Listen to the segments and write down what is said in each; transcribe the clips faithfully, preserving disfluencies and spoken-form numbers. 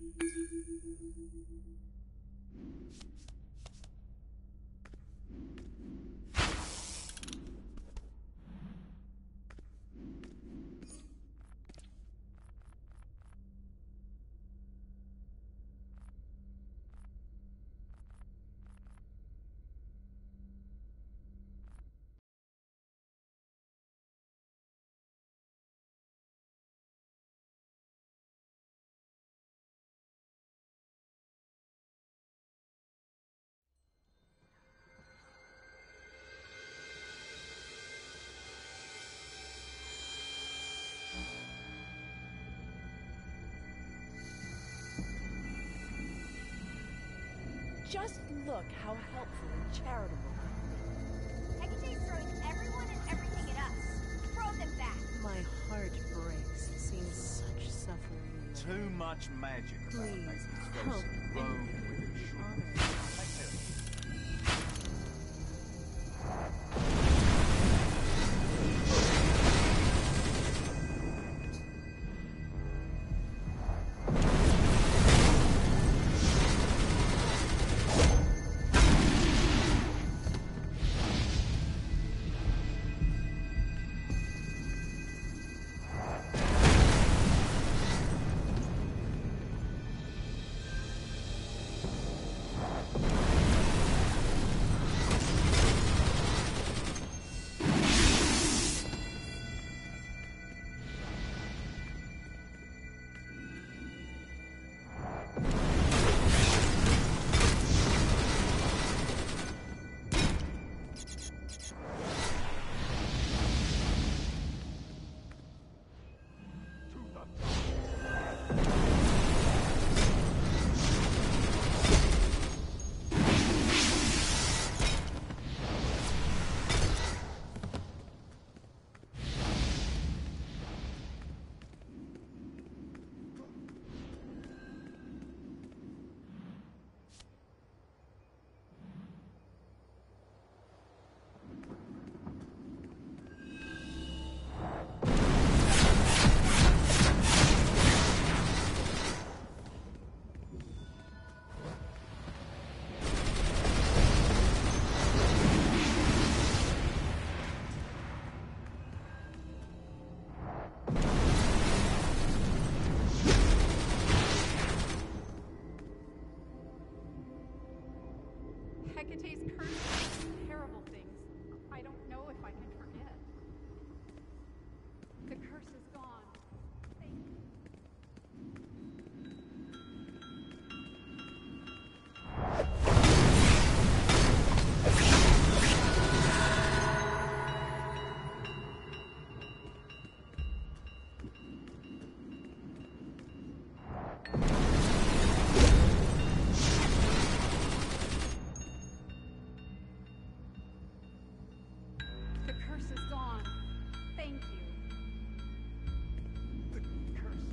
Just look how helpful and charitable. Hecate's throwing everyone and everything at us. Throw them back. My heart breaks seeing such suffering. Too much magic. Please help Rome with anyone it. honored. Take care of it. Hecate's curse does terrible things. I don't know if I can forget. The curse is gone. Thank you. The curse is gone. Thank you. The curse.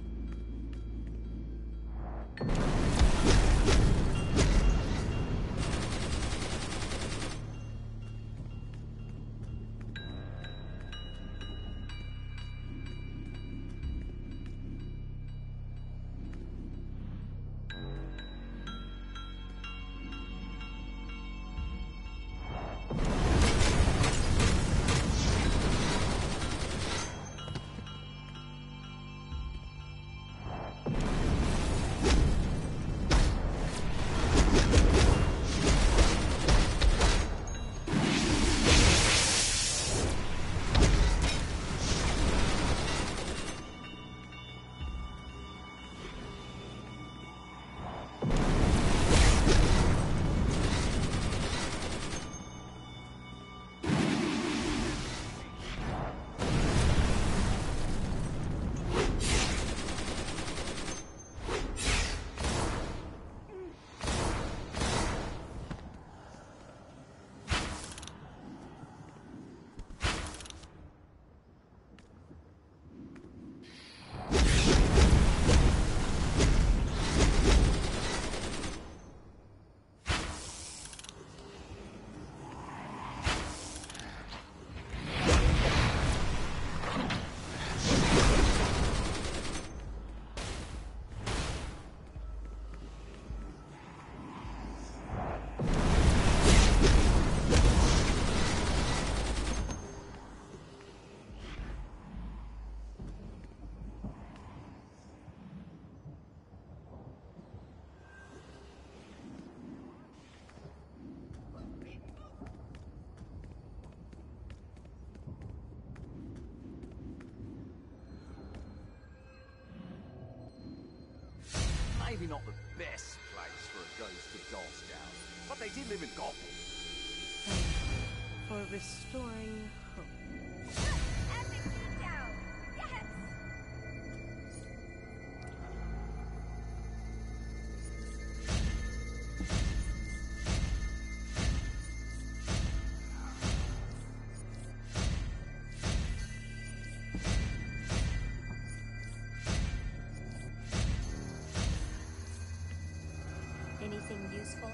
Maybe not the best place for a ghost to doss down, but they did live in Gotham. For restoring hope. Epic beatdown! Yes! Anything useful?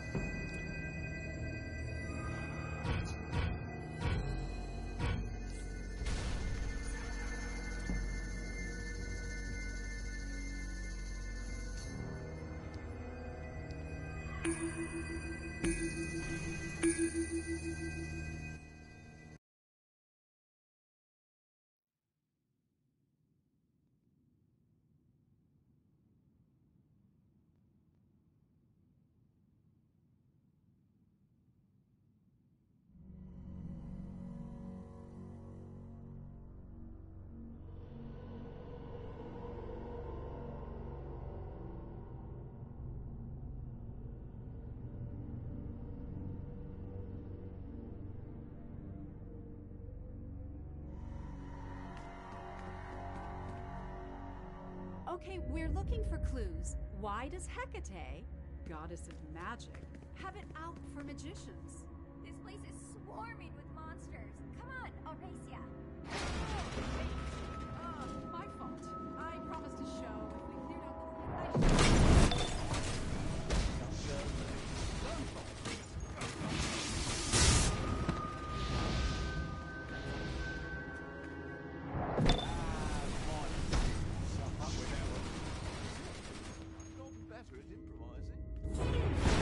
Okay, we're looking for clues. Why does Hecate, goddess of magic, have it out for magicians? This place is swarming with monsters. Come on, Auresia. Uh, my fault. I promised to show if we cleared out the... I Gotten better at improvising.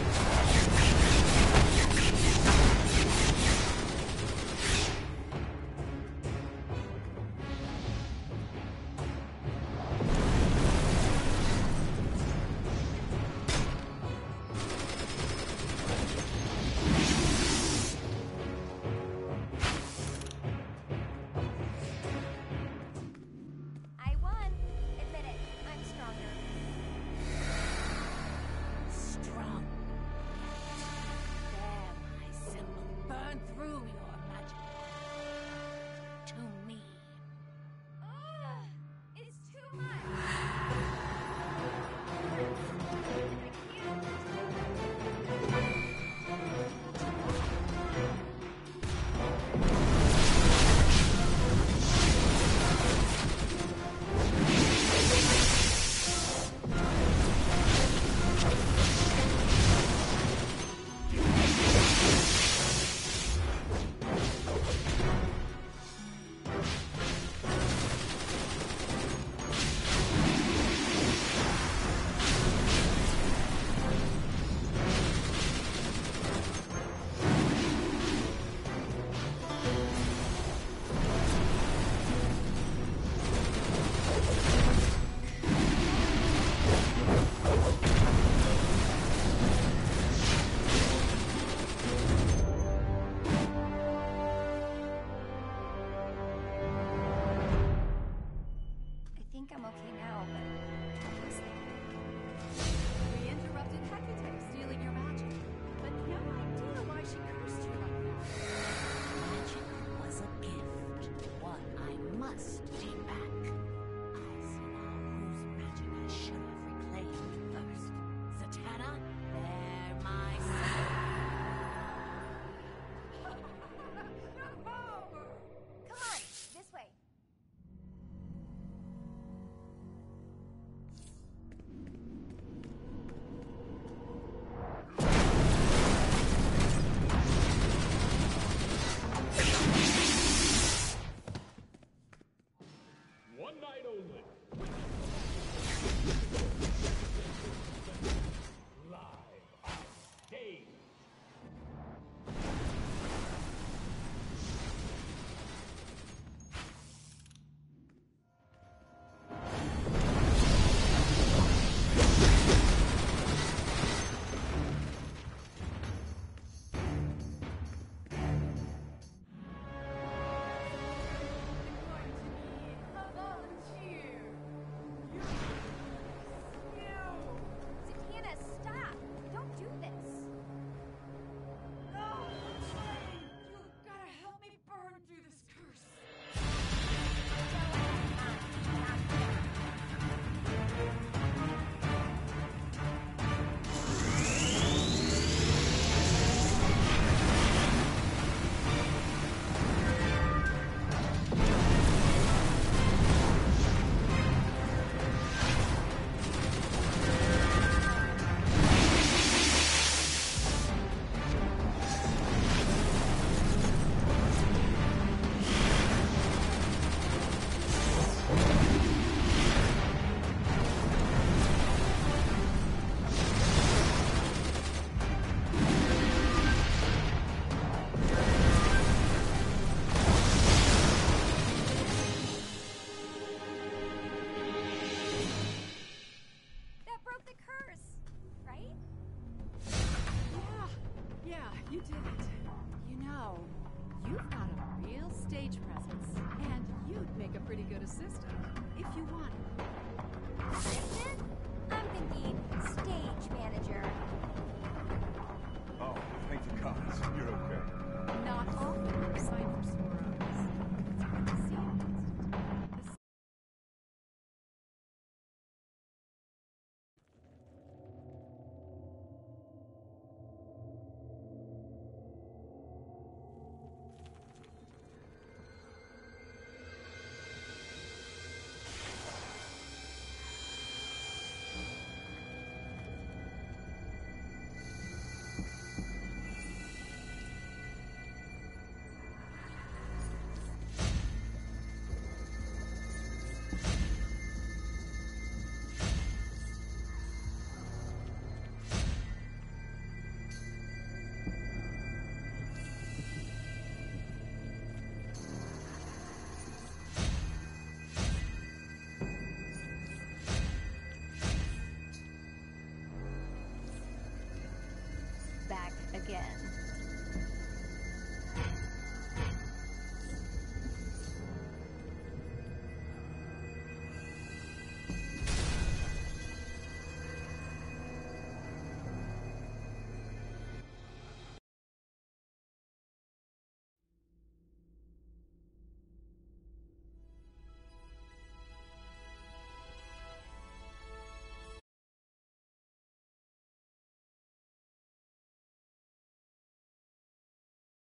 stage presence, and you'd make a pretty good assistant, if you wanted. Assistant? I'm thinking stage manager. Oh, thank the gods. You're